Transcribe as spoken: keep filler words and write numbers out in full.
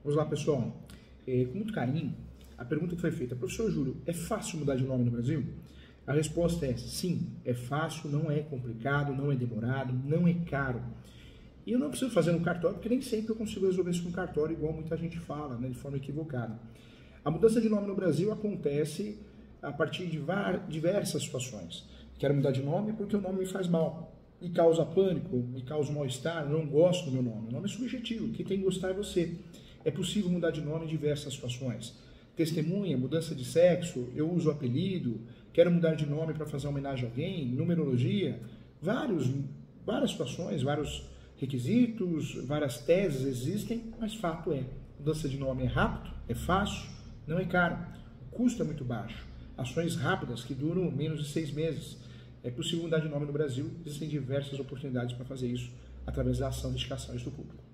Vamos lá, pessoal. É, com muito carinho, a pergunta que foi feita: professor Júlio, é fácil mudar de nome no Brasil? A resposta é sim, é fácil, não é complicado, não é demorado, não é caro. E eu não preciso fazer no cartório, porque nem sempre eu consigo resolver isso no cartório, igual muita gente fala, né, de forma equivocada. A mudança de nome no Brasil acontece a partir de diversas situações. Quero mudar de nome porque o nome me faz mal, me causa pânico, me causa mal-estar, não gosto do meu nome. O nome é subjetivo, quem tem que gostar é você. É possível mudar de nome em diversas situações. Testemunha, mudança de sexo, eu uso o apelido, quero mudar de nome para fazer homenagem a alguém, numerologia, vários, várias situações, vários requisitos, várias teses existem, mas fato é, mudança de nome é rápido, é fácil, não é caro, o custo é muito baixo, ações rápidas que duram menos de seis meses. É possível mudar de nome no Brasil, existem diversas oportunidades para fazer isso através da ação de indicações do público.